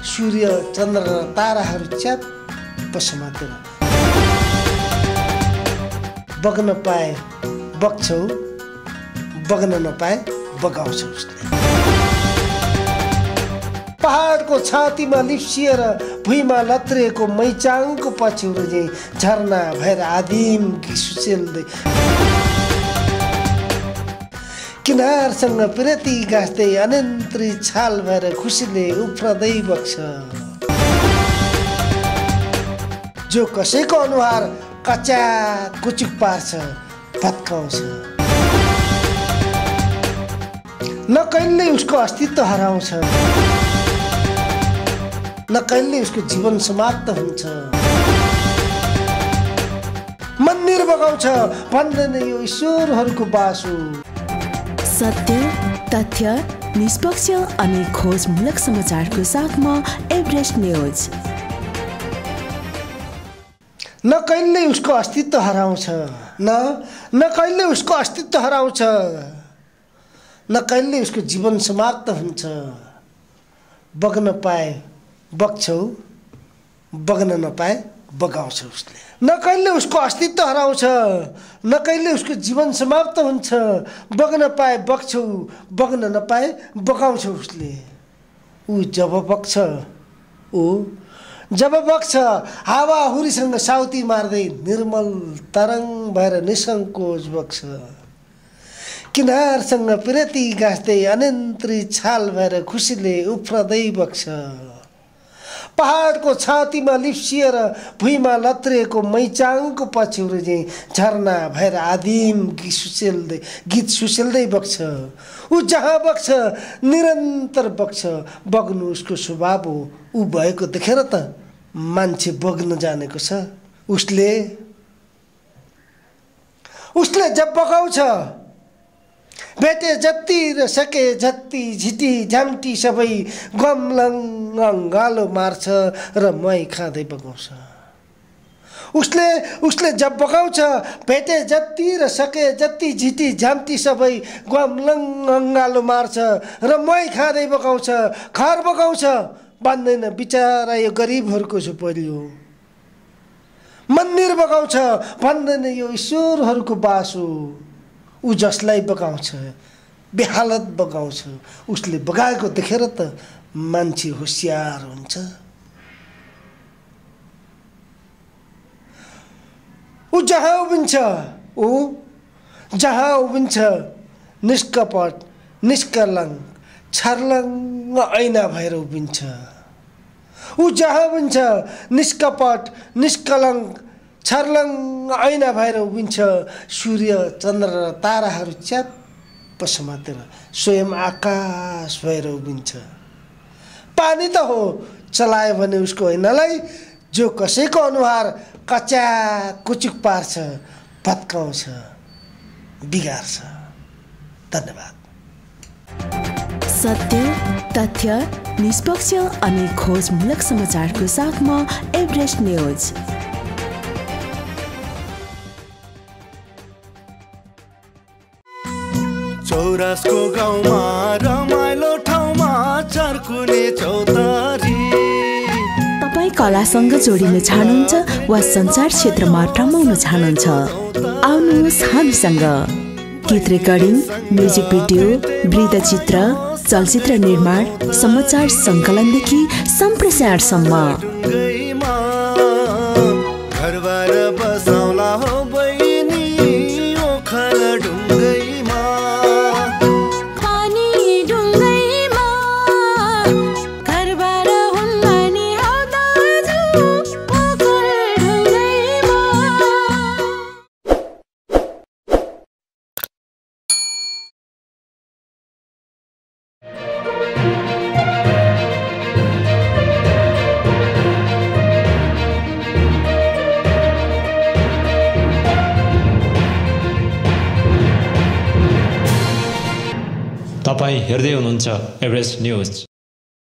सूर्य चन्द्र र ताराहरू च्याप्प समातेर बग्न पाए बग्छौ, बग्न नपाए बगाउँछौ उसले। पहाडको छातीमा लिप्सिएर भुइँमा लत्रिएको मैचाङको पछ्यौरो चाहिँ झरना भएर आदिम सुसेल्दै किनारसँग पिरेती गाँस्दै अनन्तरी छाल भएर खुसीले उफ्रदै बग्छ। जो कसैको अनुहार कच्चा कुचुक पार्छ, भत्काउँछ, न कहिल्यै उसको अस्तित्व हराउँछ, न कहिल्यै उसको जीवन समाप्त हुन्छ। मन्दिर बगाउँछ भन्दैन यो ईश्वरहरूको बास हो। सत्य, तथ्य, निष्पक्ष अनि खोजमूलक समाचारको साथमा एभरेस्ट न्यूज। न कहिल्यै उसको अस्तित्व हराउँछ, न कहिल्यै उसको अस्तित्व हराउँछ, न कहिल्यै उसको जीवन समाप्त हुन्छ। बग्न पाए बग्छौ, बग्न नपाए बगाउँछ उसले। न कहिल्यै उसको अस्तित्व हराउँछ, न कहिल्यै उसको जीवन समाप्त हुन्छ। बग्न पाए बग्छौ, बग्न नपाए बगाउँछ उसले। ऊ जब बग्छ हावाहुरीसँग साउती मार्दै निर्मल तरङ्ग भएर निसङ्कोच बग्छ। किनारसँग पिरेती गाँस्दै अनन्तरी छाल भएर खुसीले उफ्रदै बग्छ। पहाडको छातीमा लिप्सिएर भुइँमा लत्रिएको मैचाङको पछ्यौरो चाहिँ झरना भएर आदिम गीत सुसेल्दै बग्छ। ऊ जहाँ बग्छ निरन्तर बग्छ, बग्नु उसको स्वभाव हो। ऊ भएको देखेर त मान्छे बग्न जानेको छ। उसले जब बगाउँछ भेटे जति र सके जति झिटी झ्याम्टी सबै गमलङ अङ्गालो मार्छ र मै खाँदै बगाउँछ। उसले जब बगाउँछ भेटे जति र सके जति झिटी झ्याम्टी सबै गमलङ अङ्गालो मार्छ र मै खाँदै बगाउँछ। घर बगाउँछ भन्दैन बिचारा यो गरिबहरूको झोपडी हो। मन्दिर बगाउँछ भन्दैन यो ईश्वरहरूको बास हो। ऊ जसलाई बगाउँछ बेहालत बगाउँछ। उसले बगाएको देखेर त मान्छे होसियार हुन्छ। ऊ जहाँ उभिन्छ निष्कपट निष्कलङ्क छर्लङ्ग ऐना भएर उभिन्छ। ऊ जहाँ उभिन्छ निष्कपट निष्कलङ्क छर्लङ्ग ऐना भएर उभिन्छ। सूर्य चन्द्र र ताराहरू च्याप्प समातेर स्वयं आकाश भएर उभिन्छ। पानी त हो चलायो भने उसको ऐनालाई, जो कसैको अनुहार कच्चा कुचुक पार्छ, भत्काउँछ, बिगार्छ। धन्यवाद। सत्य, तथ्य, निष्पक्ष अनि खोजमूलक समाचारको साथमा एभरेस्ट न्यूज। चौरासको गाउँमा रमाइलो ठाउँमा चर्कुने चौतारी। तपाईँ कलासँग जोडिन चाहनुहुन्छ वा सञ्चार क्षेत्रमा रमाउन चाहनुहुन्छ, आउनुहोस् हामीसँग। गीत रेकर्डिङ, म्युजिक भिडियो, वृत्तचित्र, चलचित्र निर्माण, समाचार सङ्कलनदेखि सम्प्रेषणसम्म। घरबार बसाउला हो बहिनी ओखर ढुङ्गैमा। तपाईँ हेर्दै हुनुहुन्छ एभरेस्ट न्यूज।